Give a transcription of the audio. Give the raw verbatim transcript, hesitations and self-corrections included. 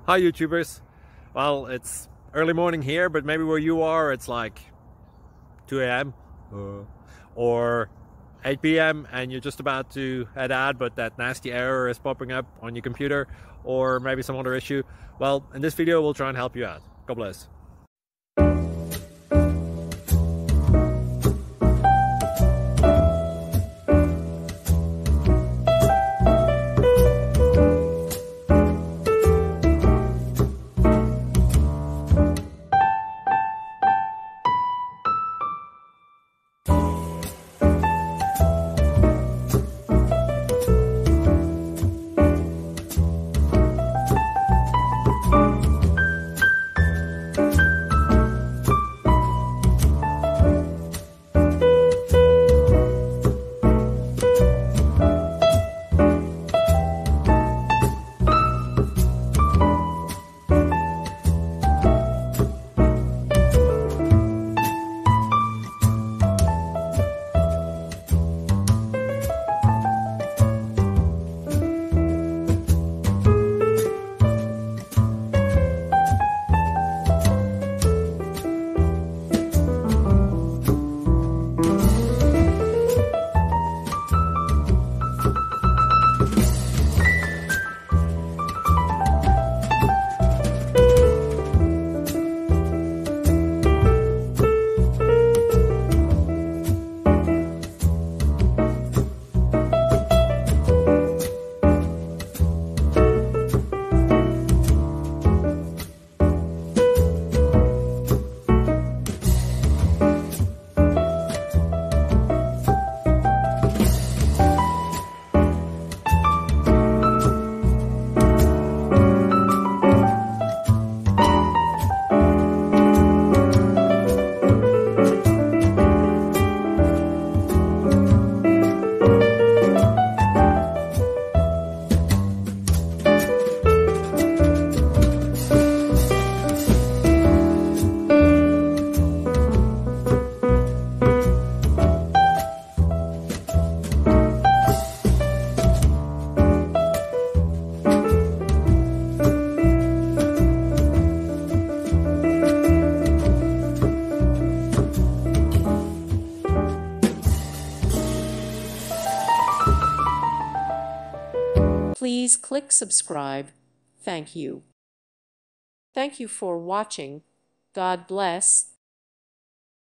Hi YouTubers. Well, it's early morning here, but maybe where you are it's like two A M uh, or eight P M and you're just about to head out, but that nasty error is popping up on your computer, or maybe some other issue. Well, in this video we'll try and help you out. God bless. Please click subscribe. Thank you. Thank you for watching. God bless.